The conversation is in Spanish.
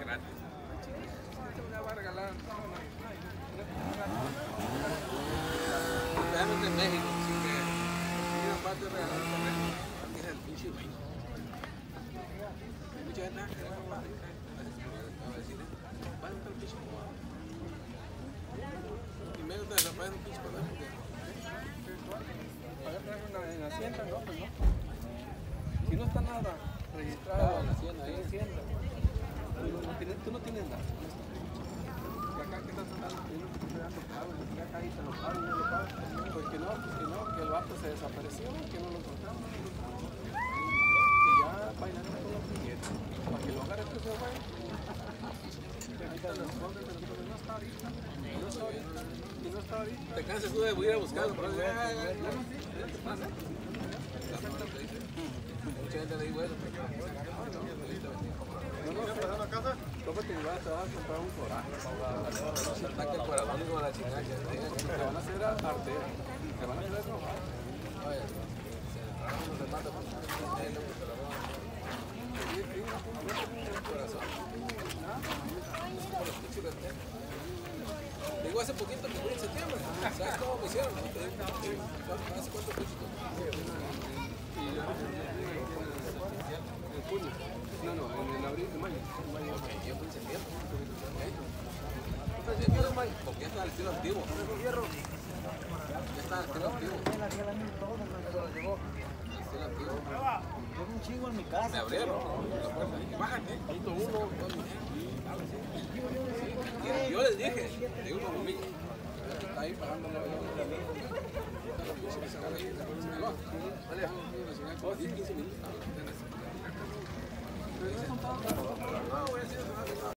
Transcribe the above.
gratis. Te la va a regalar. Especialmente en México, así que una parte de regalar también. Mira el pinche güey. Mucha gente que va a decir, va a entrar el pinche como. Y medio te la pagan un pinche por porque. En Hacienda, no, pues no. Si no está nada registrado en Hacienda, tú no tienes nada. Y acá que estás tratando, tienes que estar dando pago, y acá ahí te lo pago, no lo pago. Pues que no, que el vato se desapareció, que no lo encontramos. Que ya bailaron con los billetes. Para que lo agarre el precio de baile. Ahorita los fondos de nosotros no está ahorita. No está ahorita. Y no está ahorita. Te cansas tú de ir a buscarlo, pero ya te pasa. Mucha gente le dice, bueno, pero no, ¿estás en la casa? Tómate y vas a comprar un coraje. No se ataque el corazón con la chingada que te van a hacer arteria. Te van a hacer robar. Oye, se mata por te digo hace poquito que fui en septiembre. ¿Sabes cómo me hicieron? ¿Hace cuánto fue? En junio. No, en abril de mayo. Yo fui en septiembre. Porque ya está al estilo antiguo. Ya está al estilo antiguo. Llevo un chingo en mi casa. Me abrieron la puerta. Bájate. Ahí todo uno. Yo les dije, digo como amigo. Está ahí pagando la vida. Dale, 15 minutos.